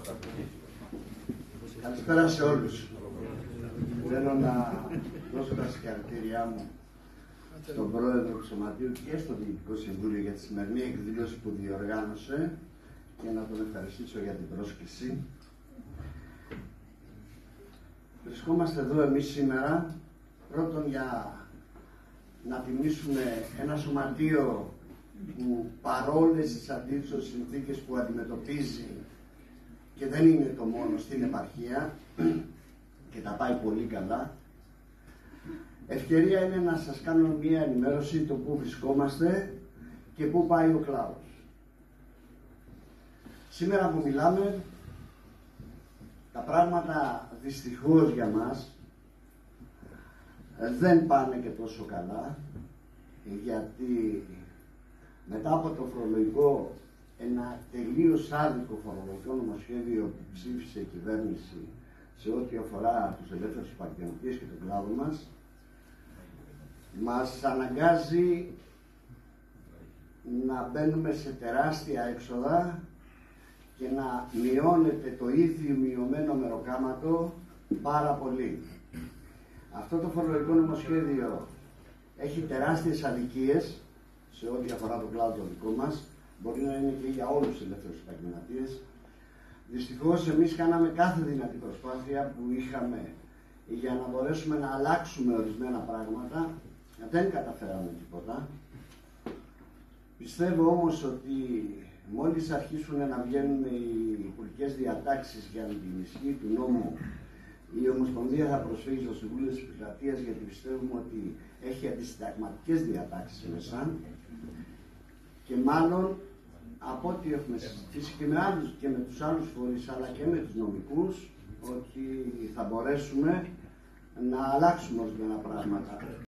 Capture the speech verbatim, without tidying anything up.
Καλησπέρα σε όλους. Θέλω να δώσω τα συγχαρητήριά μου στον Πρόεδρο του Σωματείου και στο Διοικητικό Συμβούλιο για τη σημερινή εκδήλωση που διοργάνωσε και να τον ευχαριστήσω για την πρόσκληση. Βρισκόμαστε εδώ εμείς σήμερα πρώτον για να τιμήσουμε ένα σωματείο που παρόλες τις αντίθετες συνθήκες που αντιμετωπίζει και δεν είναι το μόνο στην επαρχία και τα πάει πολύ καλά, ευκαιρία είναι να σας κάνω μία ενημέρωση το που βρισκόμαστε και πού πάει ο κλάδος. Σήμερα που μιλάμε, τα πράγματα δυστυχώς για μας δεν πάνε και τόσο καλά, γιατί μετά από το φορολογικό, ένα τελείως άδικο φορολογικό νομοσχέδιο που ψήφισε η κυβέρνηση σε ό,τι αφορά τους ελεύθερους επαγγελματίες και τον κλάδο μας, μας αναγκάζει να μπαίνουμε σε τεράστια έξοδα και να μειώνεται το ίδιο μειωμένο μεροκάματο πάρα πολύ. Αυτό το φορολογικό νομοσχέδιο έχει τεράστιες αδικίες σε ό,τι αφορά το κλάδο το δικό μας, μπορεί να είναι και για όλους τους ελεύθερους επαγγελματίες. Δυστυχώς εμείς κάναμε κάθε δυνατή προσπάθεια που είχαμε για να μπορέσουμε να αλλάξουμε ορισμένα πράγματα, δεν καταφέραμε τίποτα. Πιστεύω όμως ότι μόλις αρχίσουν να βγαίνουν οι υπουργικές διατάξεις για την ισχύ του νόμου, η Ομοσπονδία θα προσφύγει στο Συμβούλιο της Επικρατείας, γιατί πιστεύουμε ότι έχει αντισυνταγματικές διατάξεις μέσα και μάλλον από ό,τι έχουμε συζητήσει και με, άλλους, και με τους άλλους φορείς αλλά και με τους νομικούς, ότι θα μπορέσουμε να αλλάξουμε ορισμένα πράγματα.